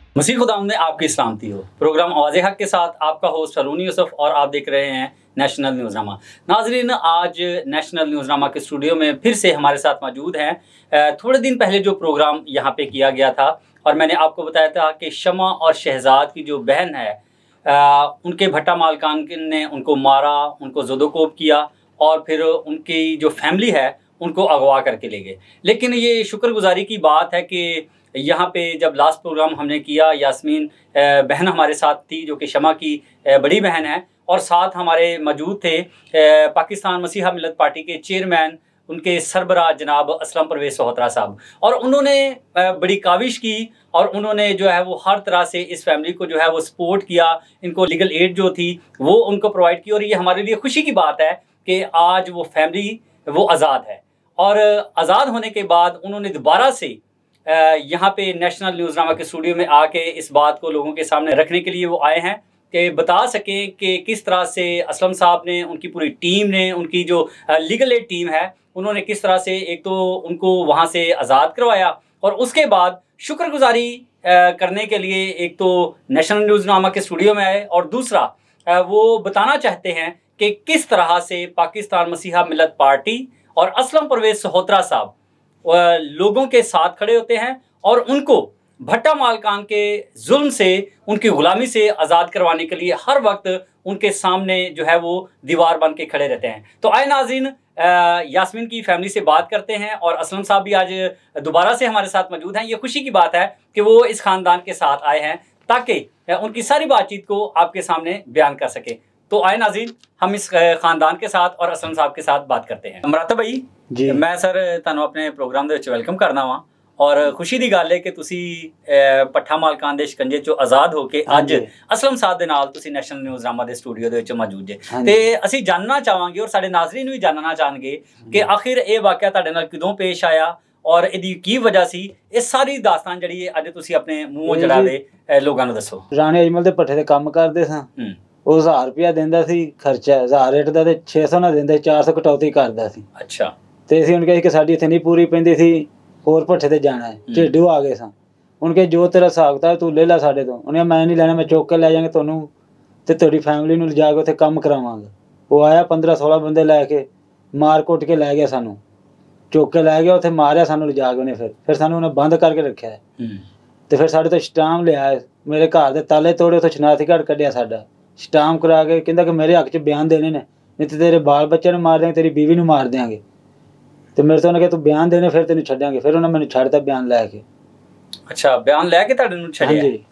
मसीह खुदाम ने आपकी सलामती हो। प्रोग्राम आवाज़ हक के साथ आपका होस्ट हरून यूसुफ और आप देख रहे हैं नेशनल न्यूज़नामा। नाजरीन, आज नेशनल न्यूज़नामा के स्टूडियो में फिर से हमारे साथ मौजूद हैं। थोड़े दिन पहले जो प्रोग्राम यहाँ पे किया गया था और मैंने आपको बताया था कि शमा और शहजाद की जो बहन है, उनके भट्टा मालकान ने उनको मारा, उनको ज़ोदोकोब किया और फिर उनकी जो फैमिली है उनको अगवा करके ले गए। लेकिन ये शुक्रगुजारी की बात है कि यहाँ पे जब लास्ट प्रोग्राम हमने किया, यास्मीन बहन हमारे साथ थी जो कि शमा की बड़ी बहन है, और साथ हमारे मौजूद थे पाकिस्तान मसीहा मिलत पार्टी के चेयरमैन, उनके सरबराह जनाब असलम परवेज़ सोहतरा साहब। और उन्होंने बड़ी काविश की और उन्होंने जो है वो हर तरह से इस फैमिली को जो है वो सपोर्ट किया, इनको लीगल एड जो थी वो उनको प्रोवाइड की। और ये हमारे लिए खुशी की बात है कि आज वो फैमिली वो आज़ाद है। और आज़ाद होने के बाद उन्होंने दोबारा से यहाँ पे नेशनल न्यूज़नामा के स्टूडियो में आके इस बात को लोगों के सामने रखने के लिए वो आए हैं कि बता सकें कि किस तरह से असलम साहब ने, उनकी पूरी टीम ने, उनकी जो लीगल एड टीम है, उन्होंने किस तरह से एक तो उनको वहाँ से आज़ाद करवाया और उसके बाद शुक्रगुजारी करने के लिए एक तो नेशनल न्यूज़नामा के स्टूडियो में आए, और दूसरा वो बताना चाहते हैं कि किस तरह से पाकिस्तान मसीहा मिलत पार्टी और असलम परवेज़ सोहतरा साहब लोगों के साथ खड़े होते हैं और उनको भट्टा मालकान के जुल्म से, उनकी गुलामी से आज़ाद करवाने के लिए हर वक्त उनके सामने जो है वो दीवार बन के खड़े रहते हैं। तो आए नाज़रीन, यास्मीन की फैमिली से बात करते हैं और असलम साहब भी आज दोबारा से हमारे साथ मौजूद हैं। ये खुशी की बात है कि वो इस ख़ानदान के साथ आए हैं ताकि उनकी सारी बातचीत को आपके सामने बयान कर सके। तो आए नाज़रीन, हम इस ख़ानदान के साथ और असलम साहब के साथ बात करते हैं। मराता भाई जी, मैं सर ਤੁਹਾਨੂੰ ਆਪਣੇ ਪ੍ਰੋਗਰਾਮ ਦੇ ਵਿੱਚ ਵੈਲਕਮ ਕਰਨਾ ਵਾਂ ਔਰ ਖੁਸ਼ੀ ਦੀ ਗੱਲ ਹੈ ਕਿ ਤੁਸੀਂ ਪੱਠਾ ਮਾਲਕਾਨ ਦੇ ਸ਼ਿਕੰਜੇ ਚੋਂ ਆਜ਼ਾਦ ਹੋ ਕੇ ਅੱਜ ਅਸਲਮ ਸਾਹਿਬ ਦੇ ਨਾਲ ਤੁਸੀਂ ਨੈਸ਼ਨਲ ਨਿਊਜ਼ਨਾਮਾ ਦੇ ਸਟੂਡੀਓ ਦੇ ਵਿੱਚ ਮੌਜੂਦ ਜੇ। ਤੇ ਅਸੀਂ ਜਾਣਨਾ ਚਾਹਾਂਗੇ ਔਰ ਸਾਡੇ ਨਾਜ਼ਰੀਨ ਵੀ ਜਾਣਨਾ ਚਾਹਣਗੇ ਕਿ ਆਖਿਰ ਇਹ ਵਾਕਿਆ ਤੁਹਾਡੇ ਨਾਲ ਕਦੋਂ ਪੇਸ਼ ਆਇਆ ਔਰ ਇਹਦੀ ਕੀ ਵਜ੍ਹਾ ਸੀ। ਇਹ ਸਾਰੀ ਦਾਸਤਾਨ ਜਿਹੜੀ ਹੈ ਅੱਜ ਤੁਸੀਂ ਆਪਣੇ ਮੂੰਹੋਂ ਜੜਾ ਦੇ ਲੋਕਾਂ ਨੂੰ ਦੱਸੋ। ਰਾਣੇ ਅਜਮਲ ਦੇ ਪੱਠੇ ਤੇ ਕੰਮ ਕਰਦੇ ਸਾਂ, ਉਹ 1000 ਰੁਪਇਆ ਦਿੰਦਾ ਸੀ ਖਰਚਾ, 1000 ਰੇਟ ਦਾ ਤੇ 600 ਨਾ ਦਿੰਦਾ, 400 ਕਟੌਤੀ ਕਰਦਾ ਸੀ। ਅੱਛਾ। ਤੇ ਅਸੀਂ ਉਹਨੂੰ ਕਿਹਾ ਕਿ ਸਾਡੀ ਇੱਥੇ ਨਹੀਂ ਪੂਰੀ ਪੈਂਦੀ ਸੀ, ਹੋਰ ਭੱਠੇ ਤੇ ਜਾਣਾ ਹੈ। ਢੇਡੂ ਆ ਗਏ ਸਾਂ, ਉਹਨੂੰ ਕਿਹਾ ਜੋ ਤੇਰਾ ਹਿਸਾਬ ਕਿਤਾਬ ਤੂੰ ਲੈ ਲੈ ਸਾਡੇ ਤੋਂ। ਉਹਨੇ ਮੈਂ ਨਹੀਂ ਲੈਣਾ, ਮੈਂ ਚੁੱਕ ਕੇ ਲੈ ਜਾਵਾਂਗੇ ਤੁਹਾਨੂੰ ਤੇ ਤੁਹਾਡੀ ਫੈਮਿਲੀ ਨੂੰ ਲਿਜਾ ਕੇ ਉੱਥੇ ਕੰਮ ਕਰਾਵਾਂਗਾ। ਉਹ ਆਇਆ 15-16 ਬੰਦੇ ਲੈ ਕੇ, ਮਾਰ ਕੁੱਟ ਕੇ ਲੈ ਗਿਆ, ਸਾਨੂੰ ਚੁੱਕ ਕੇ ਲੈ ਗਿਆ, ਉੱਥੇ ਮਾਰਿਆ ਸਾਨੂੰ ਲਿਜਾ ਕੇ ਉਹਨੇ। ਫਿਰ ਸਾਨੂੰ ਉਹਨੇ ਬੰਦ ਕਰਕੇ ਰੱਖਿਆ ਤੇ ਫਿਰ ਸਾਡੇ ਤੋਂ ਸਟਾਮ ਲਿਆ, ਮੇਰੇ ਘਰ ਦੇ ਤਾਲੇ ਤੋੜੇ, ਉੱਥੇ ਸ਼ਨਾਖਤੀ ਕਾਰਡ ਕੱਢਿਆ ਸਾਡਾ, ਸਟਾਮ ਕਰਾ ਕੇ ਕਹਿੰਦਾ ਕਿ ਮੇਰੇ ਹੱਕ 'ਚ ਬਿਆਨ ਦੇਣੇ ਨੇ, ਨਹੀਂ ਤੇ ਤੇਰੇ ਬਾਲ ਬੱਚਿਆਂ ਨੂੰ ਮਾਰ ਦਿਆਂਗੇ, ਤੇਰੀ ਬੀਵੀ ਨੂੰ ਮਾਰ ਦਿਆਂਗੇ। ਤੇ ਮੇਰੇ ਤੋਂ ਉਹਨੇ ਕਿਹਾ ਤੂੰ ਬਿਆਨ ਦੇਣੇ ਫਿਰ ਤੈਨੂੰ ਛੱਡਾਂਗੇ। ਫਿਰ ਉਹਨਾਂ ਮੈਨੂੰ ਛੱਡਤਾ ਬਿਆਨ ਲੈ ਕੇ। ਅੱਛਾ, ਬਿਆਨ ਲੈ ਕੇ ਤੁਹਾਡੇ ਨੂੰ ਛੱਡਿਆ? ਜੀ।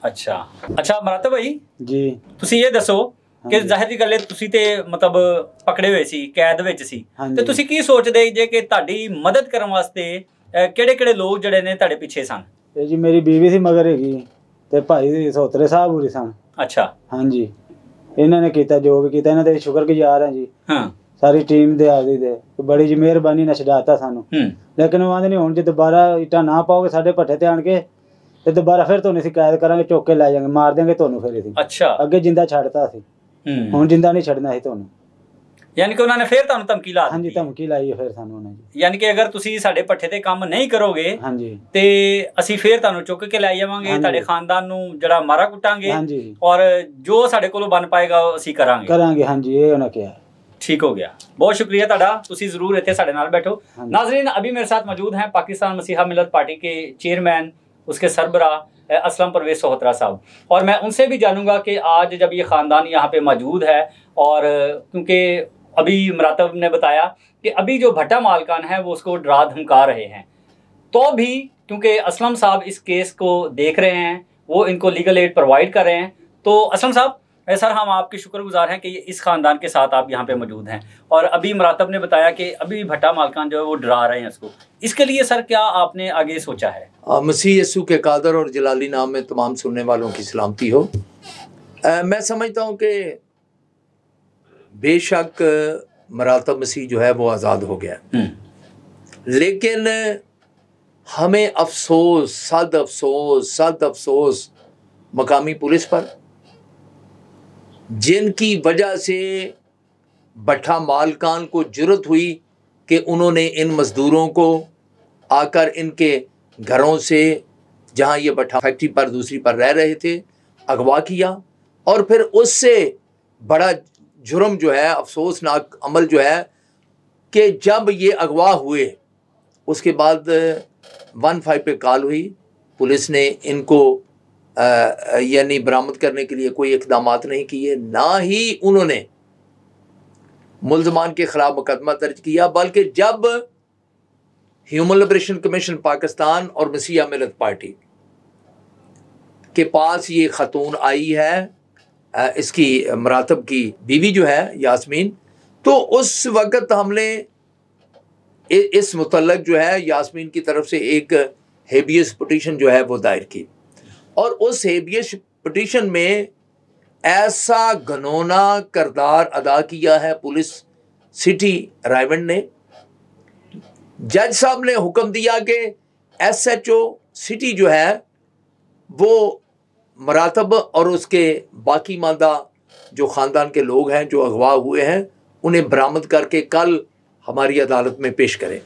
ਅੱਛਾ ਮਰਾਤਾ ਭਾਈ ਜੀ, ਤੁਸੀਂ ਇਹ ਦੱਸੋ ਕਿ ਜ਼ਾਹਿਰ ਦੀ ਗੱਲ ਹੈ ਤੁਸੀਂ ਤੇ ਮਤਲਬ ਪਕੜੇ ਹੋਏ ਸੀ, ਕੈਦ ਵਿੱਚ ਸੀ, ਤੇ ਤੁਸੀਂ ਕੀ ਸੋਚਦੇ ਜੇ ਕਿ ਤੁਹਾਡੀ ਮਦਦ ਕਰਨ ਵਾਸਤੇ ਕਿਹੜੇ ਕਿਹੜੇ ਲੋਕ ਜਿਹੜੇ ਨੇ ਤੁਹਾਡੇ ਪਿੱਛੇ ਸਨ? ਇਹ ਜੀ ਮੇਰੀ ਬੀਵੀ ਸੀ ਮਗਰ ਹੈਗੀ ਤੇ ਭਾਈ ਸੋਤਰੇ ਸਾਹਿਬ ਹੋਰੀ ਸਨ। ਅੱਛਾ। ਹਾਂਜੀ, ਇਹਨਾਂ ਨੇ ਕੀਤਾ ਜੋ ਵੀ ਕੀਤਾ, ਇਹਨਾਂ ਦੇ ਸ਼ੁਕਰਗੁਜ਼ਾਰ ਹਾਂ ਜੀ। ਹਾਂ, ਸਾਰੀ ਟੀਮ ਦੇ ਆਦੀ ਦੇ ਬੜੀ ਜੀ ਮਿਹਰਬਾਨੀ ਨਾਲ ਛਡਾਤਾ ਸਾਨੂੰ। ਲੇਕਿਨ ਉਹ ਆਂਦੇ ਨਹੀਂ ਹੁਣ ਜੇ ਦੁਬਾਰਾ ਇੱਟਾਂ ਨਾ ਪਾਓਗੇ ਸਾਡੇ ਭੱਠੇ ਤੇ ਆਣ ਕੇ ਤੇ ਦੁਬਾਰਾ ਫਿਰ ਤੁਹਾਨੂੰ ਅਸੀਂ ਕੈਦ ਕਰਾਂਗੇ, ਚੁੱਕ ਕੇ ਲੈ ਜਾਵਾਂਗੇ, ਮਾਰ ਦਿਆਂਗੇ ਤੁਹਾਨੂੰ ਫਿਰ ਅਸੀਂ। ਅੱਛਾ। ਅੱਗੇ ਜਿੰਦਾ ਛੱਡਤਾ ਸੀ, ਹੁਣ ਜਿੰਦਾ ਨਹੀਂ ਛੱਡਣਾ ਸੀ ਤੁਹਾਨੂੰ। ਯਾਨੀ ਕਿ ਉਹਨਾਂ ਨੇ ਫਿਰ ਤੁਹਾਨੂੰ ਧਮਕੀ ਲਾ ਦਿੱਤੀ? ਹਾਂਜੀ, ਧਮਕੀ ਲਾਈ ਫਿਰ ਸਾਨੂੰ ਉਹਨਾਂ ਜੀ। ਯਾਨੀ ਕਿ ਅਗਰ ਤੁਸੀਂ ਸਾਡੇ ਭੱਠੇ ਤੇ ਕੰਮ ਨਹੀਂ ਕਰੋਗੇ ਹਾਂਜੀ ਤੇ ਅਸੀਂ ਫਿਰ ਤੁਹਾਨੂੰ ਚੁੱਕ ਕੇ ਲੈ ਜਾਵਾਂਗੇ, ਤੁਹਾਡੇ ਖਾਨਦਾਨ ਨੂੰ ਜਿਹੜਾ ਮਾਰਾ ਕੁੱਟਾਂਗੇ ਔਰ ਜੋ ਸਾਡੇ ਕੋਲੋਂ ਬਣ ਪਾਏਗਾ ਅਸੀਂ ਕਰਾਂਗੇ। ਹਾਂਜੀ, ਇਹ ਉਹਨਾਂ ਕਿਹਾ। ठीक हो गया, बहुत शुक्रिया ਤੁਹਾਡਾ, ਤੁਸੀਂ ਜ਼ਰੂਰ ਇੱਥੇ ਸਾਡੇ ਨਾਲ बैठो। नाजरीन, अभी मेरे साथ मौजूद हैं पाकिस्तान मसीहा मिलत पार्टी के चेयरमैन, उसके सरबराह असलम परवेज़ सोहतरा साहब, और मैं उनसे भी जानूंगा कि आज जब ये ख़ानदान यहाँ पे मौजूद है और क्योंकि अभी मरातब ने बताया कि अभी जो भट्टा मालकान है वो उसको डरा धमका रहे हैं, तो भी क्योंकि असलम साहब इस केस को देख रहे हैं, वो इनको लीगल एड प्रोवाइड कर रहे हैं। तो असलम साहब, सर हम आपके शुक्रगुजार हैं कि इस ख़ानदान के साथ आप यहाँ पे मौजूद हैं, और अभी मरातब ने बताया कि अभी भट्टा मालकान जो है वो डरा रहे हैं इसको, इसके लिए सर क्या आपने आगे सोचा है? मसीह यस्सु के कादर और जलाली नाम में तमाम सुनने वालों की सलामती हो। मैं समझता हूँ कि बेशक मरातब मसीह जो है वो आज़ाद हो गया, लेकिन हमें अफसोस, सद अफसोस मकामी पुलिस पर, जिनकी वजह से भट्टा मालकान को जुर्रत हुई कि उन्होंने इन मज़दूरों को आकर इनके घरों से جہاں یہ بٹھا فیکٹری پر دوسری پر رہ رہے تھے، اغوا کیا، اور پھر اس سے بڑا جرم جو ہے، افسوسناک عمل جو ہے کہ جب یہ اغوا ہوئے اس کے بعد 15 پہ کال ہوئی، پولیس نے ان کو یعنی برآمد کرنے کے لیے کوئی اقدامات نہیں کیے، نہ ہی انہوں نے ملزمان کے خلاف مقدمہ درج کیا، بلکہ جب ہیومن لبریشن کمیشن پاکستان اور مسیح ملت پارٹی کے پاس یہ خاتون آئی ہے، اس کی مراتب کی بیوی جو ہے یاسمین، تو اس وقت ہم نے اس متعلق جو ہے یاسمین کی طرف سے ایک ہیبیس پٹیشن جو ہے وہ دائر کی، اور اس ہیبیس پٹیشن میں ایسا گھنونا کردار ادا کیا ہے پولیس سٹی رائیونڈ نے۔ جج صاحب نے حکم دیا کہ ایس ایچ او سٹی جو ہے وہ مراتب اور اس کے باقی ماندہ جو خاندان کے لوگ ہیں جو اغوا ہوئے ہیں انہیں برآمد کر کے کل ہماری عدالت میں پیش کریں۔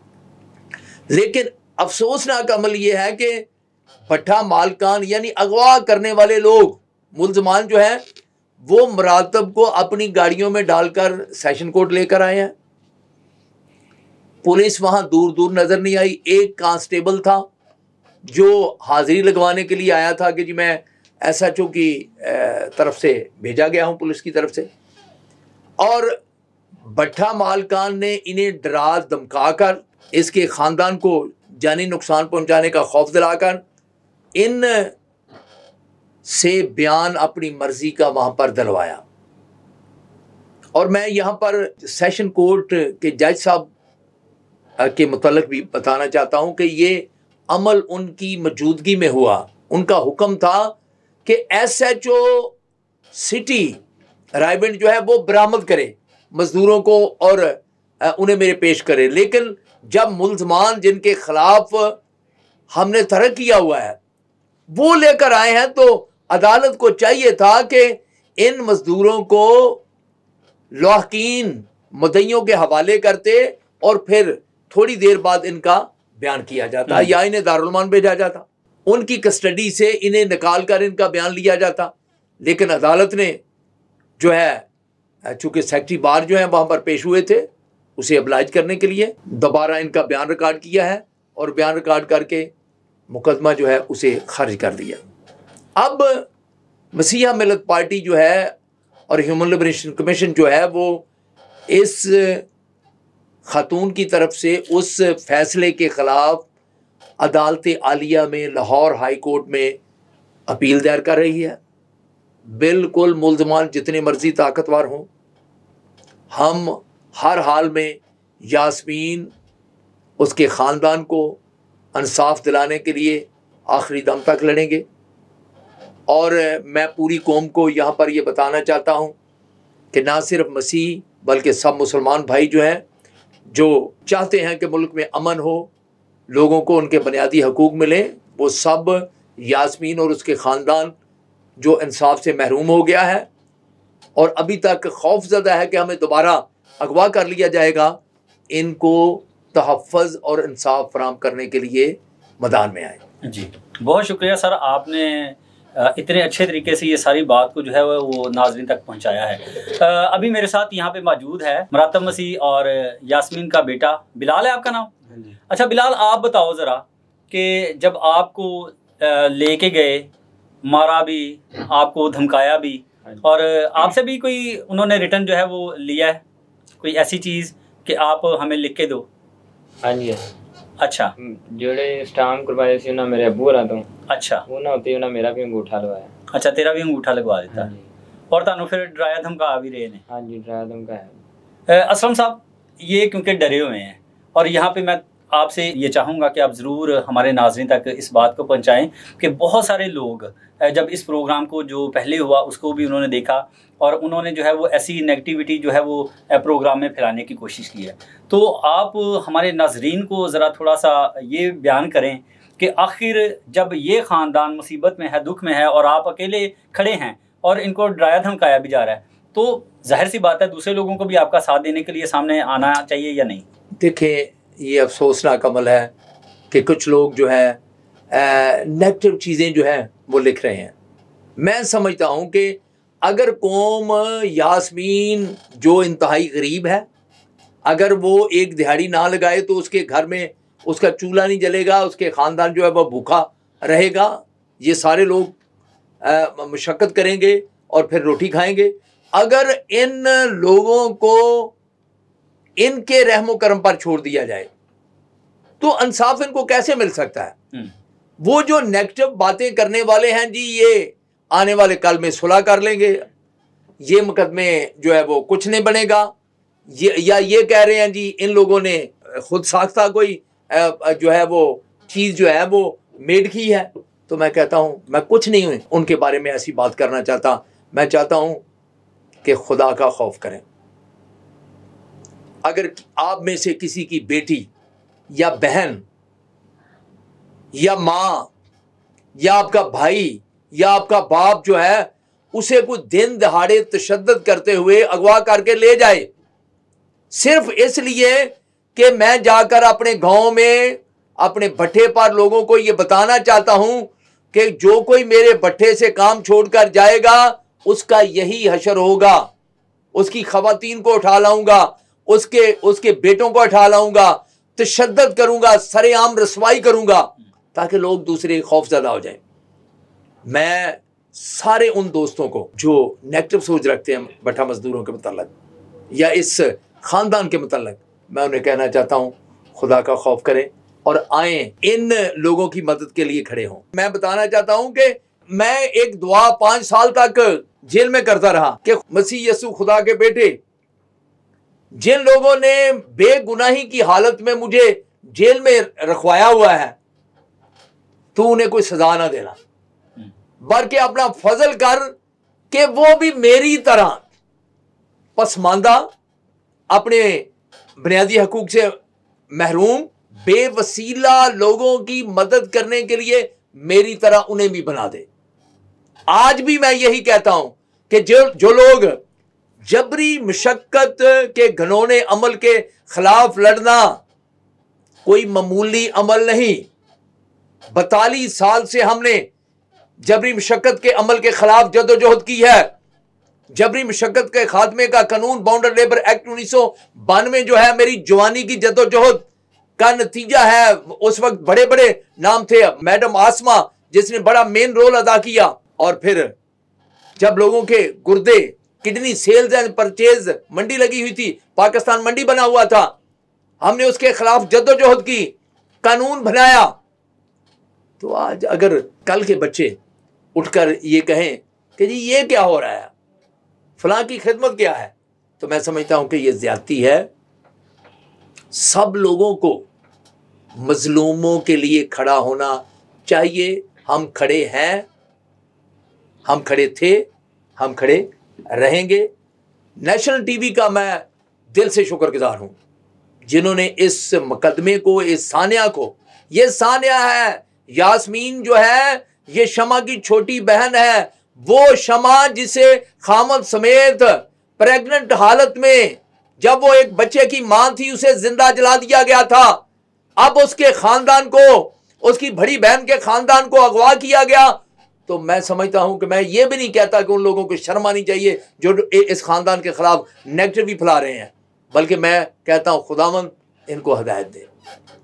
لیکن افسوسناک عمل یہ ہے کہ بٹھا مالکان یعنی اغوا کرنے والے لوگ ملزمان جو ہیں وہ مراتب کو اپنی گاڑیوں میں ڈال کر سیشن کورٹ لے کر آئے ہیں۔ پولیس وہاں دور دور نظر نہیں آئی۔ ایک کانسٹیبل تھا جو حاضری لگوانے کے لیے آیا تھا کہ جی میں ایس ایچ او کی طرف سے بھیجا گیا ہوں پولیس کی طرف سے، اور بٹھا مالکان نے انہیں ڈرا دھمکا کر اس کے خاندان کو جانی نقصان پہنچانے کا خوف دلا کر ان سے بیان اپنی مرضی کا وہاں پر دلوایا۔ اور میں یہاں پر سیشن کورٹ کے جج صاحب کے متعلق بھی بتانا چاہتا ہوں کہ یہ عمل ان کی موجودگی میں ہوا۔ ان کا حکم تھا کہ S H O city Raiwind جو ہے وہ برآمد کرے مزدوروں کو اور انہیں میرے پیش کرے، لیکن جب ملزمان جن کے خلاف ہم نے ترک کیا ہوا ہے وہ لے کر آئے ہیں تو عدالت کو چاہیے تھا کہ ان مزدوروں کو لاحقین مدعیوں کے حوالے کرتے اور پھر تھوڑی دیر بعد ان کا بیان کیا جاتا یا انہیں دارالمان بھیجا جاتا، ان کی کسٹڈی سے انہیں نکال کر ان کا بیان لیا جاتا۔ لیکن عدالت نے جو ہے چونکہ سیکٹری بار جو ہیں وہاں پر پیش ہوئے تھے اسے ابلائج کرنے کے لیے دوبارہ ان کا بیان ریکارڈ کیا ہے اور بیان ریکارڈ کر کے مقدمہ جو ہے اسے خارج کر دیا۔ اب مسیحا ملت پارٹی جو ہے اور ہیومن لبریشن کمیشن جو ہے وہ اس خاتون کی طرف سے اس فیصلے کے خلاف عدالت عالیہ میں لاہور ہائی کورٹ میں اپیل دائر کر رہی ہے۔ بالکل ملزمان جتنے مرضی طاقتور ہوں، ہم ہر حال میں یاسمین اس کے خاندان کو انصاف دلانے کے لیے آخری دم تک لڑیں گے۔ اور میں پوری قوم کو یہاں پر یہ بتانا چاہتا ہوں کہ نہ صرف مسیح بلکہ سب مسلمان بھائی جو ہیں جو چاہتے ہیں کہ ملک میں امن ہو، لوگوں کو ان کے بنیادی حقوق ملیں، وہ سب یاسمین اور اس کے خاندان جو انصاف سے محروم ہو گیا ہے اور ابھی تک خوف زدہ ہے کہ ہمیں دوبارہ اغوا کر لیا جائے گا، ان کو تحفظ اور انصاف فراہم کرنے کے لیے میدان میں آئے۔ جی بہت شکریہ سر، آپ نے اتنے اچھے طریقے سے یہ ساری بات کو جو ہے وہ ناظرین تک پہنچایا ہے۔ ابھی میرے ساتھ یہاں پہ موجود ہے مراتب مسیح اور یاسمین کا بیٹا بلال ہے آپ کا نام؟ اچھا بلال، آپ بتاؤ ذرا کہ جب آپ کو لے کے گئے، مارا بھی، آپ کو دھمکایا بھی، اور آپ سے بھی کوئی انہوں نے ریٹرن جو ہے وہ لیا ہے کوئی ایسی چیز کہ آپ ہمیں لکھ کے دو؟ ہاں جی۔ اچھا، جڑے اسٹام کروائے سی انہاں میرے ابو ہوراں تو۔ اچھا، انہاں ہوتے انہاں میرا بھی انگوٹھا لوایا۔ اچھا، تیرا بھی انگوٹھا لگوا دیتا، اور تانوں پھر ڈرایا دھمکا بھی رہے نے؟ ہاں جی، ڈرایا دھمکایا۔ اسلم صاحب، یہ کیونکہ ڈرے ہوئے ہیں، اور یہاں پہ میں آپ سے یہ چاہوں گا کہ آپ ضرور ہمارے ناظرین تک اس بات کو پہنچائیں کہ بہت سارے لوگ جب اس پروگرام کو جو پہلے ہوا اس کو بھی انہوں نے دیکھا اور انہوں نے جو ہے وہ ایسی نیگیٹیوٹی جو ہے وہ پروگرام میں پھیلانے کی کوشش کی ہے۔ تو آپ ہمارے ناظرین کو ذرا تھوڑا سا یہ بیان کریں کہ آخر جب یہ خاندان مصیبت میں ہے، دکھ میں ہے، اور آپ اکیلے کھڑے ہیں اور ان کو ڈرایا دھمکایا بھی جا رہا ہے، تو ظاہر سی بات ہے دوسرے لوگوں کو بھی آپ کا ساتھ دینے کے لیے سامنے آنا چاہیے یا نہیں؟ دیکھیں، یہ افسوسناک عمل ہے کہ کچھ لوگ جو ہے نیگیٹو چیزیں جو ہیں وہ لکھ رہے ہیں. میں سمجھتا ہوں کہ اگر قوم یاسمین جو انتہائی غریب ہے, اگر وہ ایک دہاڑی نہ لگائے تو اس کے گھر میں اس کا چولہا نہیں جلے گا, اس کے خاندان جو ہے وہ بھوکا رہے گا. یہ سارے لوگ مشقت کریں گے اور پھر روٹی کھائیں گے. اگر ان لوگوں کو ان کے رحم و کرم پر چھوڑ دیا جائے تو انصاف ان کو کیسے مل سکتا ہے؟ وہ جو نیگیٹو باتیں کرنے والے ہیں جی یہ آنے والے کل میں صلح کر لیں گے, یہ مقدمے جو ہے وہ کچھ نہیں بنے گا, یا یہ کہہ رہے ہیں جی ان لوگوں نے خود ساختہ کوئی جو ہے وہ چیز جو ہے وہ میڈ کی ہے. تو میں کہتا ہوں میں کچھ نہیں ہوں ان کے بارے میں ایسی بات کرنا چاہتا. میں چاہتا ہوں کہ خدا کا خوف کریں. اگر آپ میں سے کسی کی بیٹی یا بہن یا ماں یا آپ کا بھائی یا آپ کا باپ جو ہے اسے کوئی دن دہاڑے تشدد کرتے ہوئے اغوا کر کے لے جائے صرف اس لیے کہ میں جا کر اپنے گاؤں میں اپنے بھٹے پر لوگوں کو یہ بتانا چاہتا ہوں کہ جو کوئی میرے بھٹے سے کام چھوڑ کر جائے گا اس کا یہی حشر ہوگا, اس کی خواتین کو اٹھا لاؤں گا, اس کے بیٹوں کو اٹھا لاؤں گا, تشدد کروں گا, سر عام رسوائی کروں گا تاکہ لوگ دوسرے خوف زدہ ہو جائیں. میں سارے ان دوستوں کو جو نیگیٹو سوچ رکھتے ہیں بٹھا مزدوروں کے متعلق یا اس خاندان کے متعلق, میں انہیں کہنا چاہتا ہوں خدا کا خوف کریں اور آئیں ان لوگوں کی مدد کے لیے کھڑے ہوں. میں بتانا چاہتا ہوں کہ میں ایک دعا 5 سال تک جیل میں کرتا رہا کہ مسیح یسوع خدا کے بیٹے, جن لوگوں نے بے گناہی کی حالت میں مجھے جیل میں رکھوایا ہوا ہے تو انہیں کوئی سزا نہ دینا, بلکہ اپنا فضل کر کہ وہ بھی میری طرح پسماندہ, اپنے بنیادی حقوق سے محروم, بے وسیلہ لوگوں کی مدد کرنے کے لیے میری طرح انہیں بھی بنا دے. آج بھی میں یہی کہتا ہوں کہ جو لوگ جبری مشقت کے گھنونے عمل کے خلاف لڑنا کوئی معمولی عمل نہیں. 42 سال سے ہم نے جبری مشقت کے عمل کے خلاف جدوجہد کی ہے. جبری مشقت کے خاتمے کا قانون باؤنڈر لیبر ایکٹ 1992 جو ہے میری جوانی کی جدوجہد کا نتیجہ ہے. اس وقت بڑے بڑے نام تھے, میڈم آسما جس نے بڑا مین رول ادا کیا, اور پھر جب لوگوں کے گردے کڈنی سیلز اینڈ پرچیز منڈی لگی ہوئی تھی, پاکستان منڈی بنا ہوا تھا, ہم نے اس کے خلاف جدوجہد کی, قانون بنایا. تو آج اگر کل کے بچے اٹھ کر یہ کہیں کہ جی یہ کیا ہو رہا ہے, فلاں کی خدمت کیا ہے, تو میں سمجھتا ہوں کہ یہ زیادتی ہے. سب لوگوں کو مظلوموں کے لیے کھڑا ہونا چاہیے. ہم کھڑے ہیں, ہم کھڑے تھے, ہم کھڑے رہیں گے. نیشنل ٹی وی کا میں دل سے شکر گزار ہوں جنہوں نے اس مقدمے کو, اس ثانیہ کو, یہ ثانیہ ہے, یاسمین جو ہے یہ شمع کی چھوٹی بہن ہے, وہ شمع جسے خامد سمیت پریگننٹ حالت میں جب وہ ایک بچے کی ماں تھی اسے زندہ جلا دیا گیا تھا. اب اس کے خاندان کو, اس کی بڑی بہن کے خاندان کو اغوا کیا گیا. تو میں سمجھتا ہوں کہ میں یہ بھی نہیں کہتا کہ ان لوگوں کو شرم آنی چاہیے جو اس خاندان کے خلاف نیگیٹو پھیلا رہے ہیں, بلکہ میں کہتا ہوں خداوند ان کو ہدایت دے,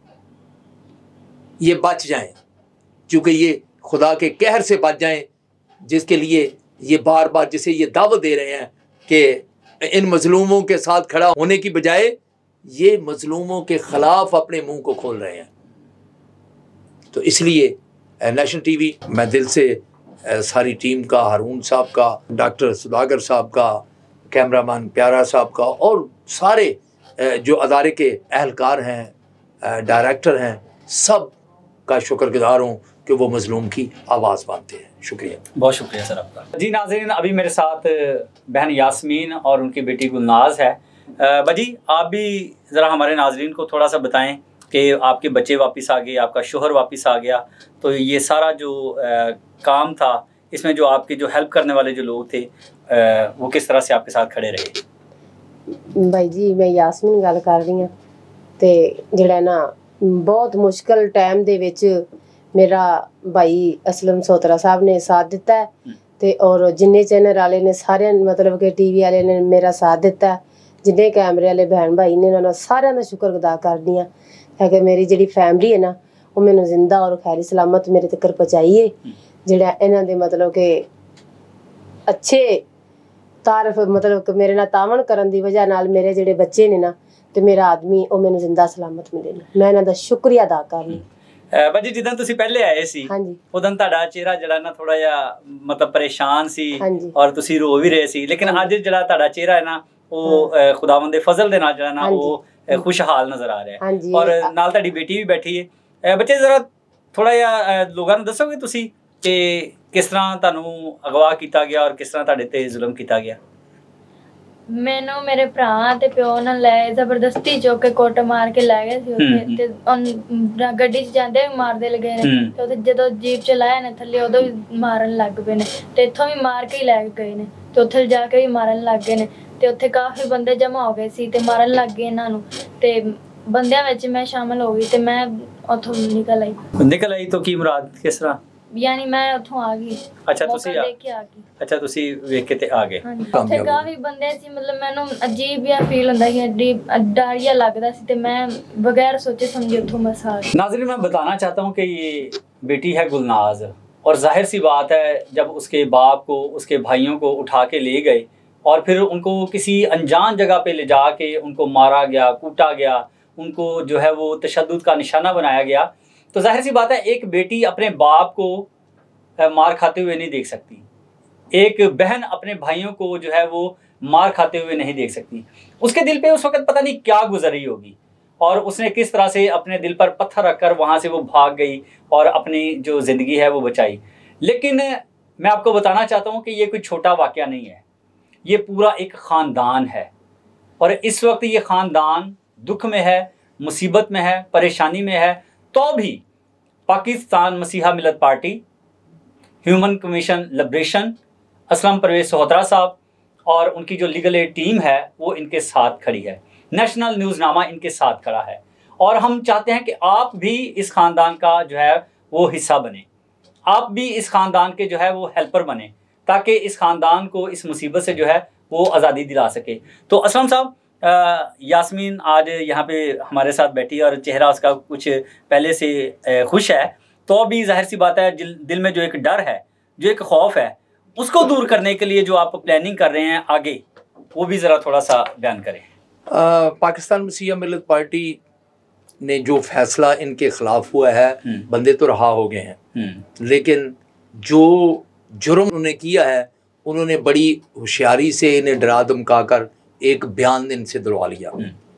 یہ بچ جائیں, چونکہ یہ خدا کے قہر سے بچ جائیں جس کے لیے یہ بار بار جسے یہ دعوت دے رہے ہیں کہ ان مظلوموں کے ساتھ کھڑا ہونے کی بجائے یہ مظلوموں کے خلاف اپنے منہ کو کھول رہے ہیں. تو اس لیے نیشنل ٹی وی میں دل سے ساری ٹیم کا, ہارون صاحب کا, ڈاکٹر سداگر صاحب کا, کیمرہ مین پیارا صاحب کا, اور سارے جو ادارے کے اہلکار ہیں, ڈائریکٹر ہیں, سب کا شکر گزار ہوں کہ وہ مظلوم کی آواز بانتے ہیں. شکریہ, بہت شکریہ سر آپ کا. جی ناظرین, ابھی میرے ساتھ بہن یاسمین اور ان کی بیٹی گلناز ہے. بجی آپ بھی ذرا ہمارے ناظرین کو تھوڑا سا بتائیں کہ آپ کے بچے واپس آ گئے, آپ کا شوہر واپس آ گیا, تو یہ سارا جو کام تھا اس میں جو آپ کے جو ہیلپ کرنے والے جو لوگ تھے وہ کس طرح سے آپ کے ساتھ کھڑے رہے؟ بھائی جی میں ਯਾਸਮੀਨ ਗੱਲ ਕਰ ਰਹੀ ਹਾਂ ਤੇ ਜਿਹੜਾ ਨਾ ਬਹੁਤ ਮੁਸ਼ਕਲ ਟਾਈਮ ਦੇ ਵਿੱਚ ਮੇਰਾ ਭਾਈ ਅਸਲਮ ਸੋਤਰਾ ਸਾਹਿਬ ਨੇ ਸਾਥ ਦਿੱਤਾ ਹੈ ਤੇ ਔਰ ਜਿੰਨੇ ਚੈਨਲ ਵਾਲੇ ਨੇ ਸਾਰਿਆਂ ਨੇ ਮਤਲਬ ਕਿ ਟੀਵੀ ਵਾਲੇ ਨੇ ਮੇਰਾ ਸਾਥ ਦਿੱਤਾ, ਜਿੰਨੇ ਕੈਮਰੇ ਵਾਲੇ ਭੈਣ ਭਾਈ ਨੇ ਉਹਨਾਂ ਦਾ ਸਾਰਿਆਂ ਦਾ ਸ਼ੁਕਰਗੁਜ਼ਾਰ ਕਰਦੀ ਹਾਂ ਕਿ ਮੇਰੀ ਜਿਹੜੀ ਫੈਮਿਲੀ ਹੈ ਨਾ ਉਹ ਮੈਨੂੰ ਜ਼ਿੰਦਾ ਔਰ ਖੈਰੀ ਸਲਾਮਤ ਮੇਰੇ ਤੱਕ ਪਹੁੰਚਾਈ ਹੈ। ਜਿਹੜਾ ਇਹਨਾਂ ਦੇ ਮਤਲਬ ਕਿ ਅੱਛੇ ਤਾਰਫ ਮਤਲਬ ਕਿ ਮੇਰੇ ਨਾਲ ਤਾਵਨ ਕਰਨ ਦੀ ਵਜ੍ਹਾ ਨਾਲ ਮੇਰੇ ਜਿਹੜੇ ਬੱਚੇ ਨੇ ਨਾ ਤੇ ਮੇਰਾ ਆਦਮੀ ਉਹ ਮੈਨੂੰ ਜ਼ਿੰਦਾ ਸਲਾਮਤ ਮਿਲੇ ਨੇ, ਮੈਂ ਇਹਨਾਂ ਦਾ ਸ਼ੁਕਰੀਆ ਅਦਾ ਕਰਨੀ। ਬਾਜੀ ਜਿੱਦਾਂ ਤੁਸੀਂ ਪਹਿਲੇ ਆਏ ਸੀ ਉਦੋਂ ਤੁਹਾਡਾ ਚਿਹਰਾ ਜਿਹੜਾ ਨਾ ਥੋੜਾ ਜਿਹਾ ਮਤਲਬ ਪਰੇਸ਼ਾਨ ਸੀ ਔਰ ਤੁਸੀਂ ਰੋ ਵੀ ਰਹੇ ਸੀ, ਲੇਕਿਨ ਅੱਜ ਜਿਹੜਾ ਤੁਹਾਡਾ ਚਿਹਰਾ ਹੈ ਨਾ ਉਹ ਖੁਦਾਵੰਦ ਦੇ ਫਜ਼ਲ ਦੇ ਨਾਲ ਜਿਹੜਾ ਨਾ ਉਹ ਖੁਸ਼ਹਾਲ ਨਜ਼ਰ ਆ ਰਿਹਾ ਹੈ ਔਰ ਨਾਲ ਤੁਹਾਡੀ ਬੇਟੀ ਵੀ ਬੈਠੀ ਹੈ। ਬੱਚੇ ਜ਼ਰਾ ਥੋੜਾ ਜਿਹਾ ਲੋਕਾਂ ਨੂੰ ਦੱਸੋਗੇ ਤੁਸੀਂ ਕਿ ਕਿਸ ਤਰ੍ਹਾਂ ਤੁਹਾਨੂੰ ਅਗਵਾ ਕੀਤਾ ਗਿਆ ਔਰ ਕਿਸ ਤਰ੍ਹਾਂ ਤੁਹਾਡੇ ਤੇ ਜ਼ੁਲਮ ਕੀਤਾ ਗਿਆ? ਮੈਨੂੰ ਮੇਰੇ ਭਰਾ ਤੇ ਪਿਓ ਨਾਲ ਲੈ ਜ਼ਬਰਦਸਤੀ ਚੁੱਕ ਕੇ ਕੁੱਟ ਮਾਰ ਕੇ ਲੈ ਗਏ ਸੀ ਉੱਥੇ ਤੇ ਗੱਡੀ 'ਚ ਜਾਂਦੇ ਵੀ ਮਾਰਦੇ ਲਗੇ ਨੇ ਤੇ ਉੱਥੇ ਜਦੋਂ ਜੀਪ 'ਚ ਲਾਇਆ ਨੇ ਥੱਲੇ ਉਦੋਂ ਵੀ ਮਾਰਨ ਲੱਗ ਪਏ ਨੇ ਤੇ ਇੱਥੋਂ ਵੀ ਮਾਰ ਕੇ ਹੀ ਲੈ ਕੇ ਗਏ ਨੇ ਤੇ ਉੱਥੇ ਜਾ ਕੇ ਵੀ ਮਾਰਨ ਲੱਗ ਗਏ ਨੇ ਤੇ ਉੱਥੇ ਕਾਫੀ ਬੰਦੇ ਜਮ੍ਹਾਂ ਹੋ ਗਏ ਸੀ ਤੇ ਮਾਰਨ ਲੱਗ ਗਏ ਇਹਨਾਂ ਨੂੰ ਤੇ ਬੰਦਿਆਂ ਵਿੱਚ ਮੈਂ ਸ਼ਾਮਲ ਹੋ ਗਈ ਤੇ ਮੈਂ ਉੱਥੋਂ ਨਿਕਲ ਆਈ ਤਾਂ ਕੀ ਮੁਰਾਦ ਕਿਸ ਤਰ੍ਹਾਂ? ਯਾਨੀ ਮੈਂ ਉੱਥੋਂ ਆ ਗਈ। ਅੱਛਾ ਤੁਸੀਂ ਤੁਸੀਂ ਵੇਖ ਕੇ ਤੇ ਆ ਗਏ। ਉੱਥੇ ਕਾਫੀ ਬੰਦੇ ਸੀ, ਮਤਲਬ ਮੈਨੂੰ ਅਜੀਬ ਜਿਹਾ ਫੀਲ ਹੁੰਦਾ ਸੀ, डर जिहा लगता सी, मैं बगैर सोचे समझे उत्थों बस आ गई। नाज़रीन, मैं बताना चाहता हूँ कि ये बेटी है गुलनाज और जाहिर सी बात है जब उसके बाप को उसके भाइयों को उठा के ले गए और फिर उनको किसी अनजान जगह पे ले जा के उनको मारा गया, कूटा गया, उनको जो है वो तशद्दुद का निशाना बनाया गया, तो जाहिर सी बात है एक बेटी अपने बाप को मार खाते हुए नहीं देख सकती, एक बहन अपने भाइयों को जो है वो मार खाते हुए नहीं देख सकती। उसके दिल पे उस वक्त पता नहीं क्या गुजर रही होगी और उसने किस तरह से अपने दिल पर पत्थर रखकर वहाँ से वो भाग गई और अपनी जो ज़िंदगी है वो बचाई। लेकिन मैं आपको बताना चाहता हूँ कि ये कोई छोटा वाक़या नहीं है, ये पूरा एक ख़ानदान है और इस वक्त ये ख़ानदान दुख में है, मुसीबत में है, परेशानी में है, तो भी Pakistan Masiha Millat party, human commission liberation, Aslam Pervez Sohotra साहब और उनकी जो लीगल एड टीम है वो इनके साथ खड़ी है, नेशनल न्यूज़नामा इनके साथ खड़ा है और हम चाहते हैं कि आप भी इस ख़ानदान का जो है वो हिस्सा बने, आप भी इस ख़ानदान के जो है वो हेल्पर बने ताकि इस ख़ानदान को इस मुसीबत से जो है वो आज़ादी दिला सके। तो असलम साहब, यास्मीन आज यहाँ पे हमारे साथ बैठी और चेहरा उसका कुछ पहले से खुश है, तो भी जाहिर सी बात है दिल में जो एक डर है, जो एक खौफ है, उसको दूर करने के लिए जो आप प्लानिंग कर रहे हैं आगे, वो भी ज़रा थोड़ा सा बयान करें। पाकिस्तान मसीहा मिलत पार्टी ने जो फैसला इनके ख़िलाफ़ हुआ है, बंदे तो रहा हो गए हैं, लेकिन जो जुर्म उन्होंने किया है उन्होंने बड़ी होशियारी से इन्हें डरा धमका कर एक बयान इनसे दिलवा लिया।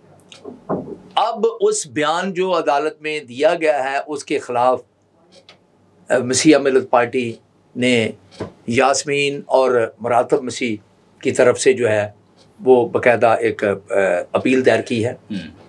अब उस बयान जो अदालत में दिया गया है उसके ख़िलाफ़ मसीहा मिलत पार्टी ने यास्मीन और मुरातब मसीह की तरफ से जो है वो बाकायदा एक अपील दायर की है।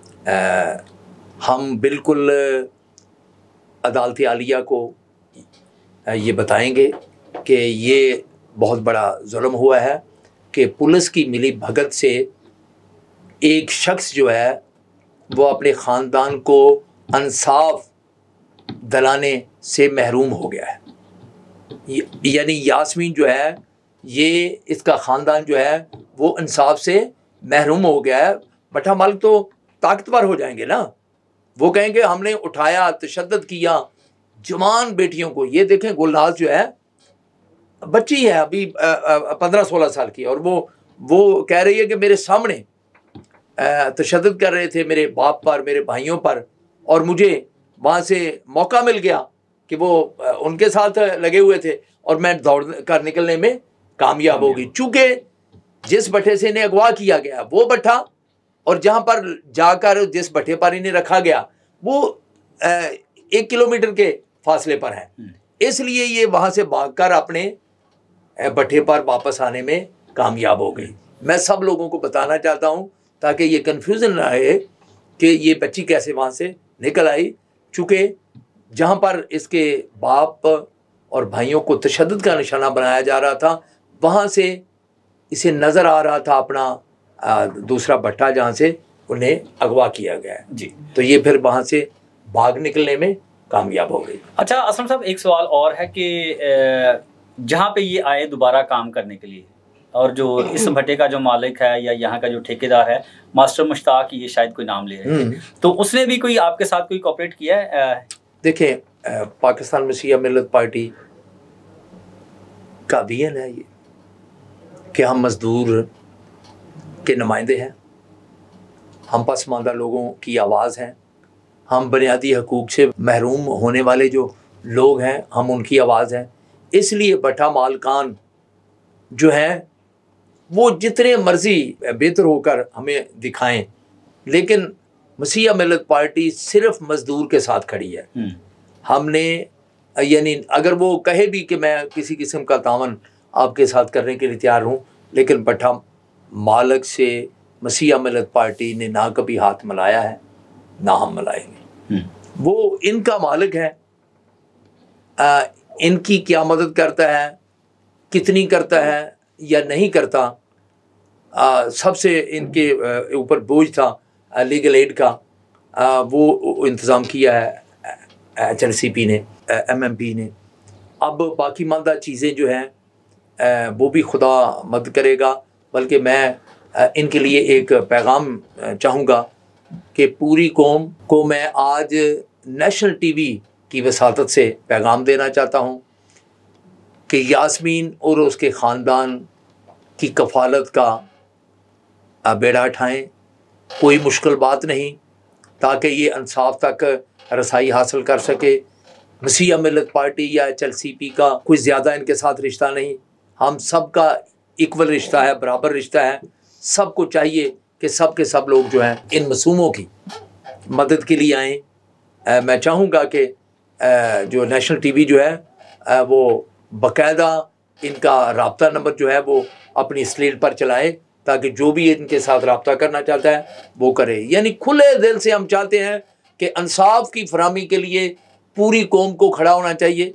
हम बिल्कुल अदालत आलिया को ये बताएंगे कि ये बहुत बड़ा जुल्म हुआ है कि पुलिस की मिली भगत से एक शख्स जो है वो अपने ख़ानदान को इंसाफ दिलाने से महरूम हो गया है। यानी यास्मीन जो है, ये इसका ख़ानदान जो है वो इंसाफ से महरूम हो गया है। भट्टा मालिक तो ताकतवर हो जाएंगे ना, वो कहेंगे हमने उठाया, तशद्दुद किया जवान बेटियों को। ये देखें, गुलनाज जो है बच्ची है अभी 15-16 साल की, और वो कह रही है कि मेरे सामने तशद्दुद कर रहे थे मेरे बाप पर, मेरे भाइयों पर, और मुझे वहाँ से मौका मिल गया कि वो उनके साथ लगे हुए थे और मैं दौड़ कर निकलने में कामयाब हो गई। चूँकि जिस भट्टे से इन्हें अगवा किया गया वो भट्टा और जहाँ पर जाकर जिस भट्टे पर इन्हें रखा गया वो 1 किलोमीटर के फासले पर है, इसलिए ये वहाँ से भागकर अपने भट्टे पर वापस आने में कामयाब हो गई। मैं सब लोगों को बताना चाहता हूँ ताकि ये कन्फ्यूज़न ना रहे कि ये बच्ची कैसे वहाँ से निकल आई, चूँकि जहाँ पर इसके बाप और भाइयों को तशद्दुद का निशाना बनाया जा रहा था, वहाँ से इसे नज़र आ रहा था अपना दूसरा भट्टा जहाँ से उन्हें अगवा किया गया है जी। तो ये फिर वहाँ से भाग निकलने में कामयाब हो गई। अच्छा असलम साहब, एक सवाल और है कि जहाँ पे ये आए दोबारा काम करने के लिए, और जो इस भट्टे का जो मालिक है या यहाँ का जो ठेकेदार है मास्टर मुश्ताक, ये शायद कोई नाम ले रहे थे, तो उसने भी कोई आपके साथ कोई कोऑपरेट किया है? देखें, पाकिस्तान मसीहा मिल्लत पार्टी का दीन है ये कि हम मज़दूर के नुमाइंदे हैं, हम पसमानदा लोगों की आवाज़ हैं, हम बुनियादी हकूक़ से महरूम होने वाले जो लोग हैं हम उनकी आवाज़ हैं। इसलिए भट्टा मालकान जो हैं वो जितने मर्ज़ी बेहतर होकर हमें दिखाएं, लेकिन मसीहा मिल्लत पार्टी सिर्फ मज़दूर के साथ खड़ी है। हमने यानी अगर वो कहे भी कि मैं किसी किस्म का तावन आपके साथ करने के लिए तैयार हूँ, लेकिन भट्टा मालिक से मसीहा मिल्लत पार्टी ने ना कभी हाथ मिलाया है ना हम मिलाएंगे। वो इनका मालिक है, इनकी क्या मदद करता है, कितनी करता है या नहीं करता, सबसे इनके ऊपर बोझ था लीगल एड का, वो इंतज़ाम किया है HLCP ने, MMP ने। अब बाकी मालदा चीज़ें जो हैं वो भी खुदा मदद करेगा, बल्कि मैं इनके लिए एक पैगाम चाहूँगा कि पूरी कौम को मैं आज नेशनल TV की वसातत से पैगाम देना चाहता हूँ कि यास्मीन और उसके ख़ानदान की कफ़ालत का बेड़ा उठाएँ, कोई मुश्किल बात नहीं, ताकि ये इंसाफ तक रसाई हासिल कर सके। मसीहा मिल्लत पार्टी या HLCP का कोई ज़्यादा इनके साथ रिश्ता नहीं, हम सब का इक्वल रिश्ता है, बराबर रिश्ता है। सबको चाहिए कि सब के सब लोग जो हैं इन मासूमों की मदद के लिए आएँ। मैं चाहूँगा कि जो नेशनल TV जो है वो बाकायदा इनका राब्ता नंबर जो है वो अपनी स्लेट पर चलाए, ताकि जो भी इनके साथ राब्ता करना चाहता है वो करे। यानी खुले दिल से हम चाहते हैं कि इंसाफ की फराहमी के लिए पूरी कौम को खड़ा होना चाहिए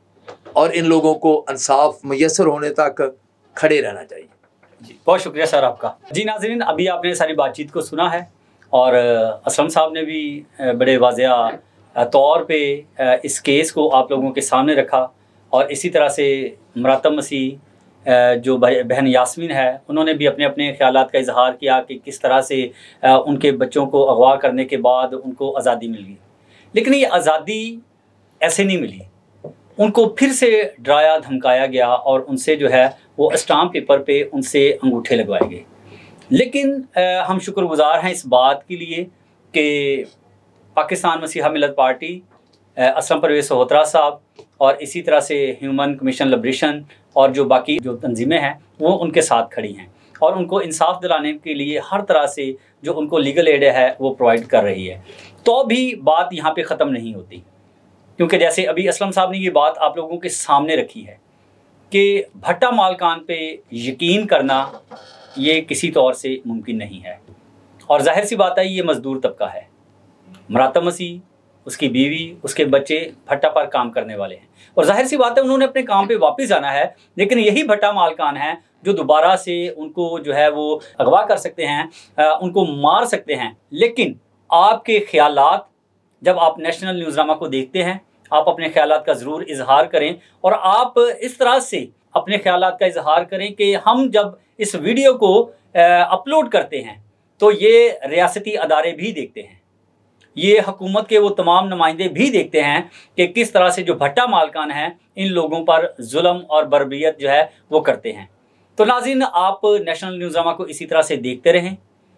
और इन लोगों को इंसाफ मैसर होने तक खड़े रहना चाहिए। जी बहुत शुक्रिया सर आपका। जी नाज़रीन, अभी आपने सारी बातचीत को सुना है और असलम साहब ने भी बड़े वाज़ेह तौर पे इस केस को आप लोगों के सामने रखा, और इसी तरह से मरातब मसीह जो बहन यास्मीन है उन्होंने भी अपने अपने ख्यालात का इजहार किया कि किस तरह से उनके बच्चों को अगवा करने के बाद उनको आज़ादी मिल गई। लेकिन ये आज़ादी ऐसे नहीं मिली, उनको फिर से डराया धमकाया गया और उनसे जो है वो स्टाम्प पेपर पे उनसे अंगूठे लगवाए गए। लेकिन हम शुक्रगुजार हैं इस बात के लिए कि पाकिस्तान मसीहा मिल्लत पार्टी, असलम परवेज़ सोहतरा साहब और इसी तरह से ह्यूमन कमीशन लिबरेशन और जो बाकी जो तंजीमें हैं वो उनके साथ खड़ी हैं और उनको इंसाफ दिलाने के लिए हर तरह से जो उनको लीगल एड है वो प्रोवाइड कर रही है। तो भी बात यहाँ पे ख़त्म नहीं होती, क्योंकि जैसे अभी असलम साहब ने ये बात आप लोगों के सामने रखी है कि भट्टा मालकान पे यकीन करना ये किसी तौर से मुमकिन नहीं है। और जाहिर सी बात है ये मज़दूर तबका है, मरातब मसीह, उसकी बीवी, उसके बच्चे भट्टा पर काम करने वाले हैं और जाहिर सी बात है उन्होंने अपने काम पे वापस जाना है। लेकिन यही भट्टा मालकान हैं जो दोबारा से उनको जो है वो अगवा कर सकते हैं, उनको मार सकते हैं। लेकिन आपके ख्यालात जब आप नेशनल न्यूज़नामा को देखते हैं, आप अपने ख्यालात का ज़रूर इजहार करें और आप इस तरह से अपने ख्यालात का इजहार करें कि हम जब इस वीडियो को अपलोड करते हैं तो ये रियासती अदारे भी देखते हैं, ये हुकूमत के वो तमाम नुमाइंदे भी देखते हैं कि किस तरह से जो भट्टा मालकान हैं इन लोगों पर जुल्म और बर्बरियत जो है वो करते हैं। तो नाज़रीन, आप नेशनल न्यूज़नामा को इसी तरह से देखते रहें।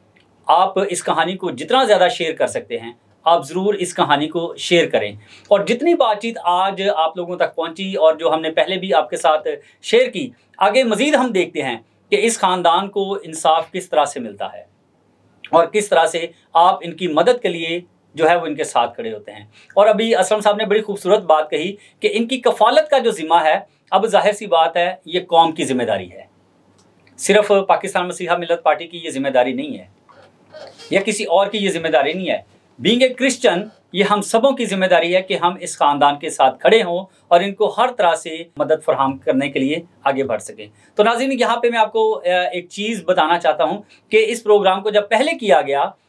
आप इस कहानी को जितना ज़्यादा शेयर कर सकते हैं आप ज़रूर इस कहानी को शेयर करें। और जितनी बातचीत आज आप लोगों तक पहुंची और जो हमने पहले भी आपके साथ शेयर की, आगे मज़ीद हम देखते हैं कि इस ख़ानदान को इंसाफ किस तरह से मिलता है और किस तरह से आप इनकी मदद के लिए जो है वो इनके साथ खड़े होते हैं। और अभी असलम साहब ने बड़ी खूबसूरत बात कही कि इनकी कफ़ालत का जो ज़िम्मा है, अब जाहिर सी बात है ये कौम की ज़िम्मेदारी है, सिर्फ पाकिस्तान मसीहा मिल्लत पार्टी की ये ज़िम्मेदारी नहीं है या किसी और की ये ज़िम्मेदारी नहीं है। बीइंग ए क्रिश्चियन, ये हम सबों की ज़िम्मेदारी है कि हम इस ख़ानदान के साथ खड़े हों और इनको हर तरह से मदद फराहम करने के लिए आगे बढ़ सकें। तो नाज़रीन, यहाँ पे मैं आपको एक चीज़ बताना चाहता हूँ कि इस प्रोग्राम को जब पहले किया गया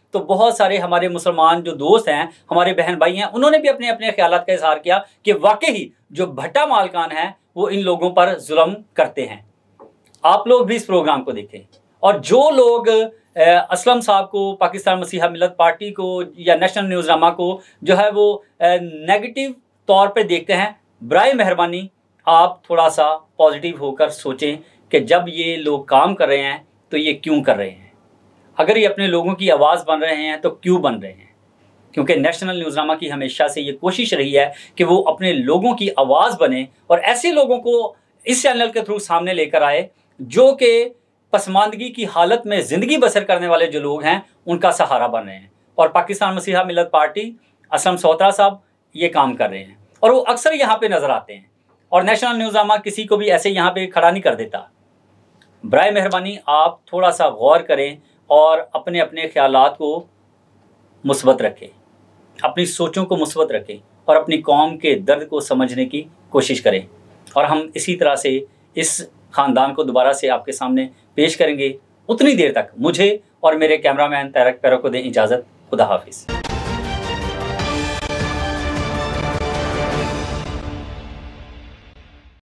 تو بہت سارے ہمارے مسلمان جو دوست ہیں، ہمارے بہن بھائی ہیں، انہوں نے بھی اپنے اپنے خیالات کا اظہار کیا کہ واقعی جو بھٹا مالکان ہیں وہ ان لوگوں پر ظلم کرتے ہیں۔ آپ لوگ بھی اس پروگرام کو دیکھیں، اور جو لوگ اسلم صاحب کو، پاکستان مسیحا ملت پارٹی کو یا نیشنل نیوز نامہ کو جو ہے وہ نیگیٹو طور پہ دیکھتے ہیں، برائے مہربانی آپ تھوڑا سا پازیٹیو ہو کر سوچیں کہ جب یہ لوگ کام کر رہے ہیں تو یہ کیوں کر رہے ہیں، اگر یہ اپنے لوگوں کی آواز بن رہے ہیں تو کیوں بن رہے ہیں؟ کیونکہ نیشنل نیوز نامہ کی ہمیشہ سے یہ کوشش رہی ہے کہ وہ اپنے لوگوں کی آواز بنے اور ایسے لوگوں کو اس چینل کے تھرو سامنے لے کر آئے جو کہ پسماندگی کی حالت میں زندگی بسر کرنے والے جو لوگ ہیں ان کا سہارا بن رہے ہیں، اور پاکستان مسیحا ملت پارٹی، اسلم سوترا صاحب یہ کام کر رہے ہیں، اور وہ اکثر یہاں پہ نظر آتے ہیں، اور نیشنل نیوز نامہ کسی کو بھی ایسے یہاں پہ کھڑا نہیں کر دیتا۔ برائے مہربانی آپ تھوڑا سا غور کریں اور اپنے اپنے خیالات کو مثبت رکھیں، اپنی سوچوں کو مثبت رکھیں، اور اپنی قوم کے درد کو سمجھنے کی کوشش کریں، اور ہم اسی طرح سے اس خاندان کو دوبارہ سے آپ کے سامنے پیش کریں گے۔ اتنی دیر تک مجھے اور میرے کیمرہ مین تارک پیرو کو دیں اجازت۔ خدا حافظ۔